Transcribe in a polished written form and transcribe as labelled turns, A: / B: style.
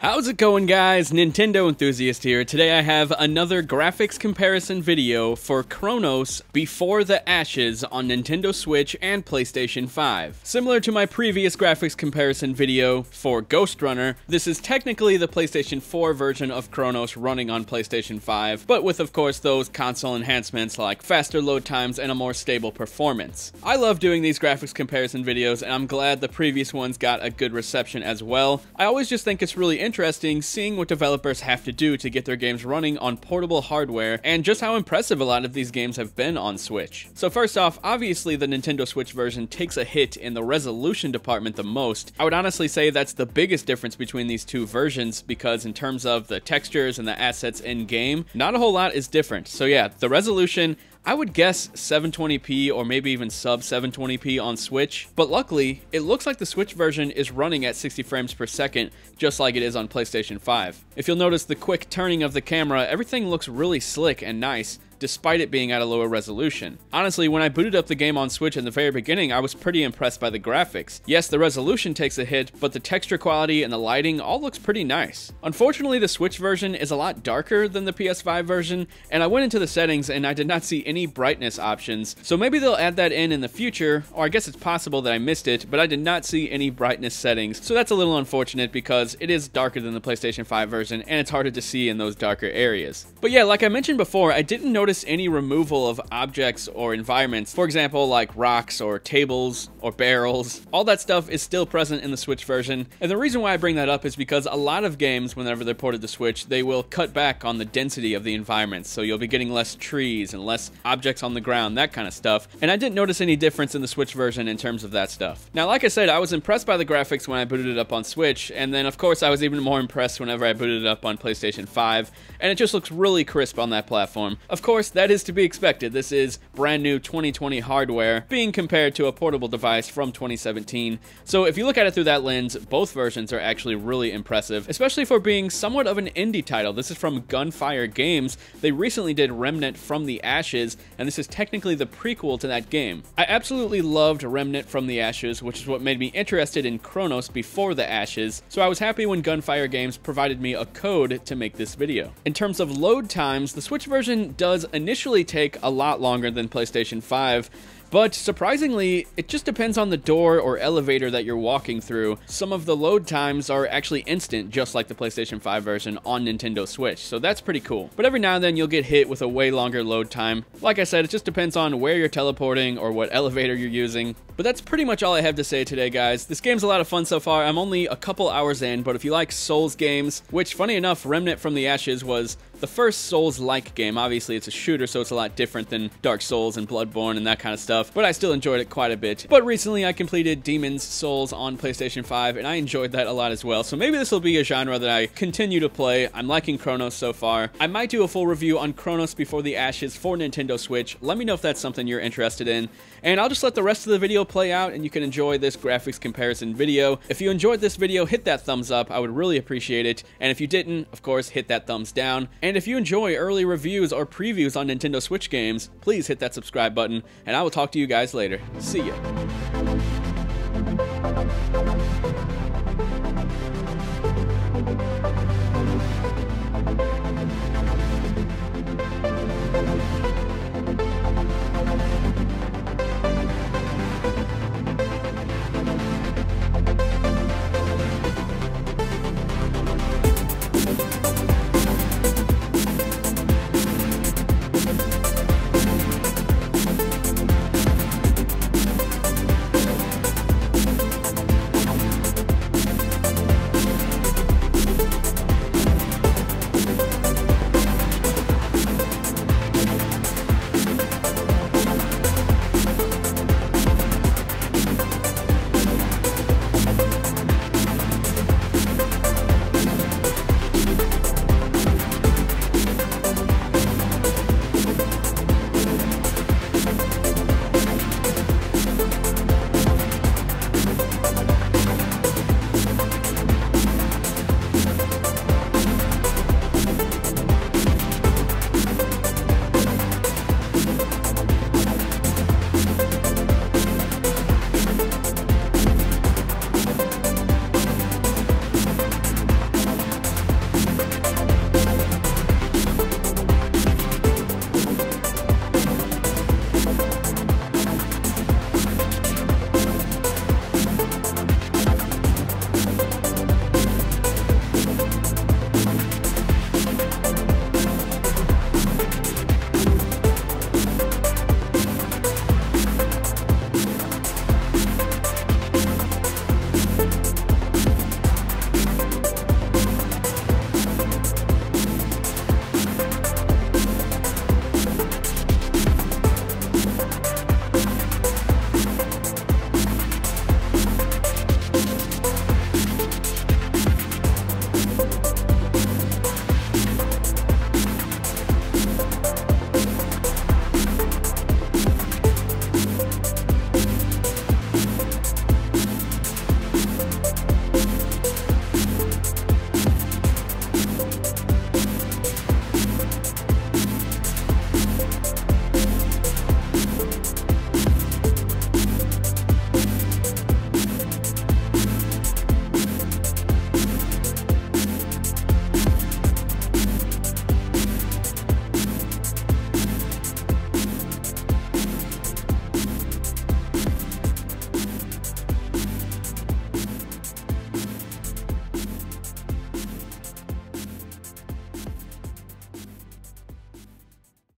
A: How's it going, guys? Nintendo Enthusiast here. Today I have another graphics comparison video for Chronos Before the Ashes on Nintendo Switch and PlayStation 5. Similar to my previous graphics comparison video for Ghost Runner, this is technically the PlayStation 4 version of Chronos running on PlayStation 5, but with of course those console enhancements like faster load times and a more stable performance. I love doing these graphics comparison videos, and I'm glad the previous ones got a good reception as well. I always just think it's really interesting seeing what developers have to do to get their games running on portable hardware, and just how impressive a lot of these games have been on Switch. So first off, obviously the Nintendo Switch version takes a hit in the resolution department the most. I would honestly say that's the biggest difference between these two versions, because in terms of the textures and the assets in game, not a whole lot is different. So yeah, the resolution, I would guess 720p or maybe even sub 720p on Switch, but luckily, it looks like the Switch version is running at 60 frames per second, just like it is on PlayStation 5. If you'll notice the quick turning of the camera, everything looks really slick and nice, despite it being at a lower resolution. Honestly, when I booted up the game on Switch in the very beginning, I was pretty impressed by the graphics. Yes, the resolution takes a hit, but the texture quality and the lighting all looks pretty nice. Unfortunately, the Switch version is a lot darker than the PS5 version, and I went into the settings and I did not see any brightness options, so maybe they'll add that in the future, or I guess it's possible that I missed it, but I did not see any brightness settings, so that's a little unfortunate because it is darker than the PlayStation 5 version, and it's harder to see in those darker areas. But yeah, like I mentioned before, I didn't notice any removal of objects or environments, for example like rocks or tables or barrels. All that stuff is still present in the Switch version, and the reason why I bring that up is because a lot of games, whenever they're ported to Switch, they will cut back on the density of the environments, so you'll be getting less trees and less objects on the ground, that kind of stuff, and I didn't notice any difference in the Switch version in terms of that stuff. Now, like I said, I was impressed by the graphics when I booted it up on Switch, and then of course I was even more impressed whenever I booted it up on PlayStation 5, and it just looks really crisp on that platform. Of course, that is to be expected. This is brand new 2020 hardware being compared to a portable device from 2017. So if you look at it through that lens, both versions are actually really impressive, especially for being somewhat of an indie title. This is from Gunfire Games. They recently did Remnant from the Ashes, and this is technically the prequel to that game. I absolutely loved Remnant from the Ashes, which is what made me interested in Chronos Before the Ashes, so I was happy when Gunfire Games provided me a code to make this video. In terms of load times, the Switch version does initially take a lot longer than PlayStation 5, but surprisingly, it just depends on the door or elevator that you're walking through. Some of the load times are actually instant, just like the PlayStation 5 version on Nintendo Switch, so that's pretty cool. But every now and then you'll get hit with a way longer load time. Like I said, it just depends on where you're teleporting or what elevator you're using. But that's pretty much all I have to say today, guys. This game's a lot of fun so far. I'm only a couple hours in, but if you like Souls games, which funny enough, Remnant from the Ashes was the first Souls-like game. Obviously, it's a shooter, so it's a lot different than Dark Souls and Bloodborne and that kind of stuff, but I still enjoyed it quite a bit. But recently, I completed Demon's Souls on PlayStation 5, and I enjoyed that a lot as well, so maybe this will be a genre that I continue to play. I'm liking Chronos so far. I might do a full review on Chronos Before the Ashes for Nintendo Switch. Let me know if that's something you're interested in, and I'll just let the rest of the video play out, and you can enjoy this graphics comparison video. If you enjoyed this video, hit that thumbs up. I would really appreciate it, and if you didn't, of course, hit that thumbs down. And if you enjoy early reviews or previews on Nintendo Switch games, please hit that subscribe button, and I will talk to you guys later. See ya.